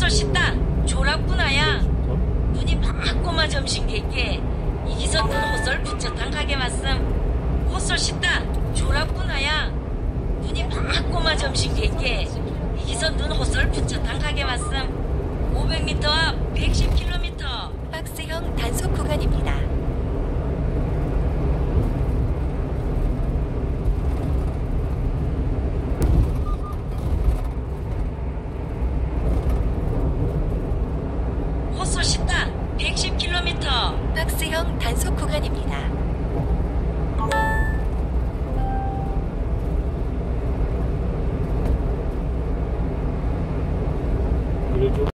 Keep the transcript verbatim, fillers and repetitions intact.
호솔 씻다 졸았구나야. 눈이 막고마 점심객게 이기선 눈 호솔 부처탕 가게 맞음. 호솔 씻다 졸았구나야. 눈이 막고마 점심객게 이기선 눈 호솔 부처탕 가게 맞음. 오백 미터 앞 백십 킬로미터 박스형 단속 구간입니다. 호솔 씻다 백십 킬로미터 박스형 단속 구간입니다.